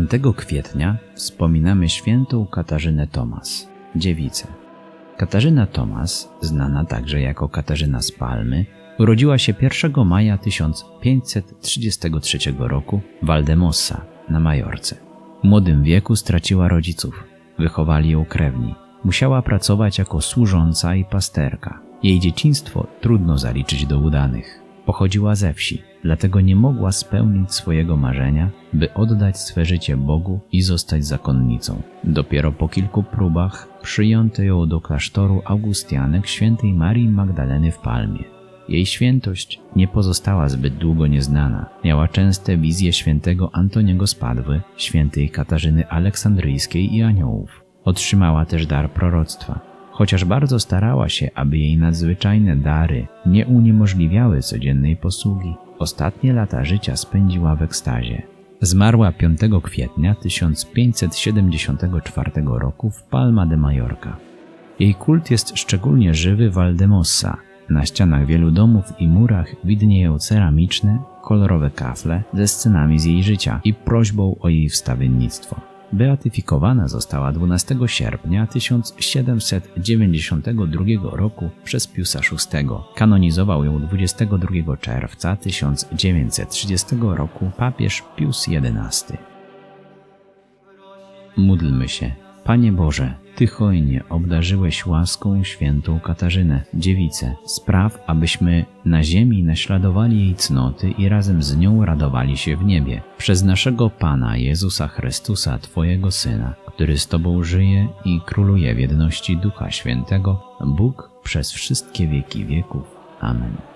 5 kwietnia wspominamy świętą Katarzynę Tomas, dziewicę. Katarzyna Tomas, znana także jako Katarzyna z Palmy, urodziła się 1 maja 1533 roku w Valdemossa na Majorce. W młodym wieku straciła rodziców. Wychowali ją krewni. Musiała pracować jako służąca i pasterka. Jej dzieciństwo trudno zaliczyć do udanych. Pochodziła ze wsi, dlatego nie mogła spełnić swojego marzenia, by oddać swe życie Bogu i zostać zakonnicą. Dopiero po kilku próbach przyjęto ją do klasztoru Augustianek świętej Marii Magdaleny w Palmie. Jej świętość nie pozostała zbyt długo nieznana. Miała częste wizje świętego Antoniego z Padwy, świętej Katarzyny Aleksandryjskiej i aniołów. Otrzymała też dar proroctwa. Chociaż bardzo starała się, aby jej nadzwyczajne dary nie uniemożliwiały codziennej posługi, ostatnie lata życia spędziła w ekstazie. Zmarła 5 kwietnia 1574 roku w Palma de Mallorca. Jej kult jest szczególnie żywy w Valdemossa. Na ścianach wielu domów i murach widnieją ceramiczne, kolorowe kafle ze scenami z jej życia i prośbą o jej wstawiennictwo. Beatyfikowana została 12 sierpnia 1792 roku przez Piusa VI. Kanonizował ją 22 czerwca 1930 roku papież Pius XI. Módlmy się. Panie Boże, Ty hojnie obdarzyłeś łaską świętą Katarzynę, dziewicę. Spraw, abyśmy na ziemi naśladowali jej cnoty i razem z nią radowali się w niebie. Przez naszego Pana Jezusa Chrystusa, Twojego Syna, który z Tobą żyje i króluje w jedności Ducha Świętego, Bóg przez wszystkie wieki wieków. Amen.